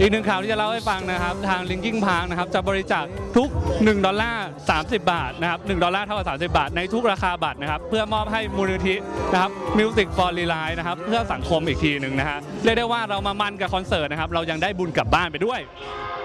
อีกหนึ่งข่าวที่จะเล่าให้ฟังนะครับทาง Linkin Park นะครับจะบริจาคทุก$1 30 บาทนะครับ$1เท่ากับ30 บาทในทุกราคาบัตรนะครับเพื่อมอบให้มูลนิธินะครับ Music for Relief นะครับเพื่อสังคมอีกทีหนึ่งนะฮะเรียกได้ว่าเรามามันกับคอนเสิร์ตนะครับเรายังได้บุญกลับบ้านไปด้วย